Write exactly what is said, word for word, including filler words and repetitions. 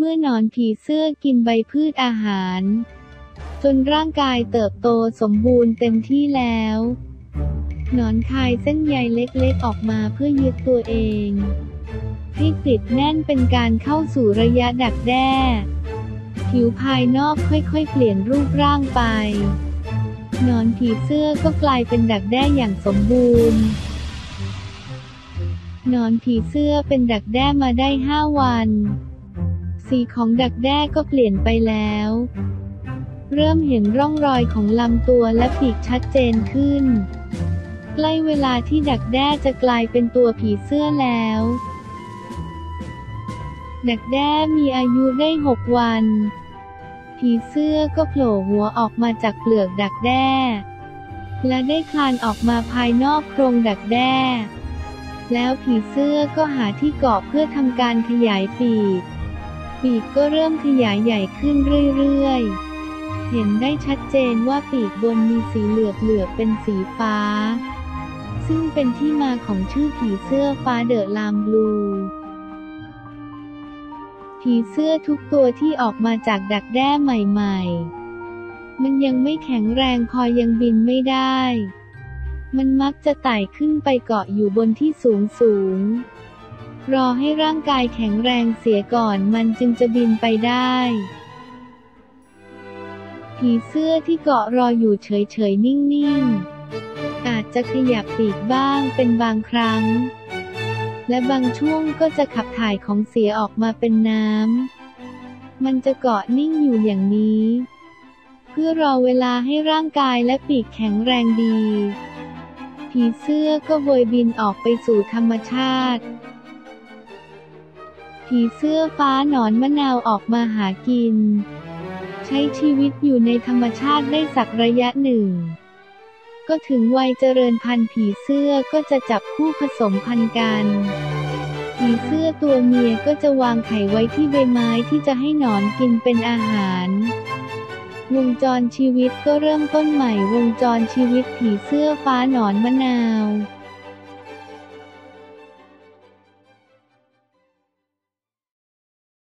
มื่อหนอนผีเสื้อกินใบพืชอาหารจนร่างกายเติบโตสมบูรณ์เต็มที่แล้วหนอนคายเส้นใยเล็กๆออกมาเพื่อยึดตัวเองให้ติดแน่นเป็นการเข้าสู่ระยะดักแด้ผิวภายนอกค่อยๆเปลี่ยนรูปร่างไปหนอนผีเสื้อก็กลายเป็นดักแด้อย่างสมบูรณ์หนอนผีเสื้อเป็นดักแด้มาได้ห้าวันสีของดักแด้ก็เปลี่ยนไปแล้วเริ่มเห็นร่องรอยของลำตัวและปีกชัดเจนขึ้นใกล้เวลาที่ดักแด้จะกลายเป็นตัวผีเสื้อแล้วดักแด้มีอายุได้หกวันผีเสื้อก็โผล่หัวออกมาจากเปลือกดักแด้และได้คลานออกมาภายนอกโครงดักแด้แล้วผีเสื้อก็หาที่เกาะเพื่อทำการขยายปีกปีกก็เริ่มขยายใหญ่ขึ้นเรื่อยๆเห็นได้ชัดเจนว่าปีกบนมีสีเหลือบๆเป็นสีฟ้าซึ่งเป็นที่มาของชื่อผีเสื้อฟ้าเดอะลามบลูผีเสื้อทุกตัวที่ออกมาจากดักแด้ใหม่ๆมันยังไม่แข็งแรงพอยังบินไม่ได้มันมักจะไต่ขึ้นไปเกาะอยู่บนที่สูงสูงรอให้ร่างกายแข็งแรงเสียก่อนมันจึงจะบินไปได้ผีเสื้อที่เกาะรออยู่เฉยๆนิ่งๆอาจจะขยับปีกบ้างเป็นบางครั้งและบางช่วงก็จะขับถ่ายของเสียออกมาเป็นน้ำมันจะเกาะนิ่งอยู่อย่างนี้เพื่อรอเวลาให้ร่างกายและปีกแข็งแรงดีผีเสื้อก็โบยบินออกไปสู่ธรรมชาติผีเสื้อฟ้าหนอนมะนาวออกมาหากินใช้ชีวิตอยู่ในธรรมชาติได้สักระยะหนึ่งก็ถึงวัยเจริญพันธุ์ผีเสื้อก็จะจับคู่ผสมพันธุ์กันผีเสื้อตัวเมียก็จะวางไข่ไว้ที่ใบไม้ที่จะให้หนอนกินเป็นอาหารวงจรชีวิตก็เริ่มต้นใหม่วงจรชีวิตผีเสื้อฟ้าหนอนมะนาว